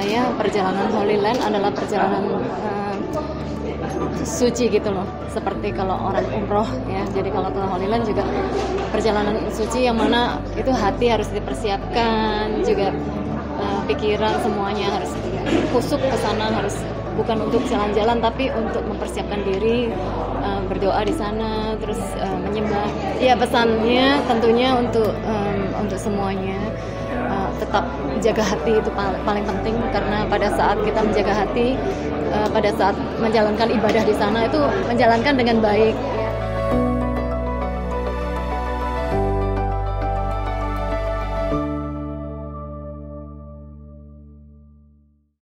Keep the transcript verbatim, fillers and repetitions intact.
saya perjalanan Holy Land adalah perjalanan uh, suci gitu loh, seperti kalau orang umroh ya. Jadi kalau ke Holy Land juga perjalanan suci yang mana itu hati harus dipersiapkan juga, uh, pikiran semuanya harus kusuk ke sana, harus bukan untuk jalan-jalan tapi untuk mempersiapkan diri, uh, berdoa di sana, terus uh, menyembah. Ya pesannya tentunya untuk um, untuk semuanya uh, tetap jaga hati, itu paling penting, karena pada saat kita menjaga hati, uh, pada saat menjalankan ibadah di sana itu menjalankan dengan baik.